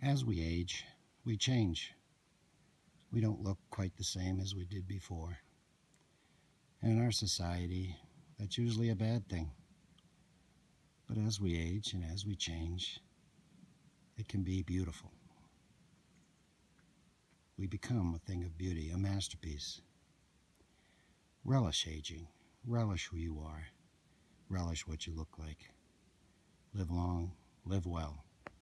As we age, we change. We don't look quite the same as we did before. And in our society, that's usually a bad thing. But as we age and as we change, it can be beautiful. We become a thing of beauty, a masterpiece. Relish aging. Relish who you are. Relish what you look like. Live long, live well.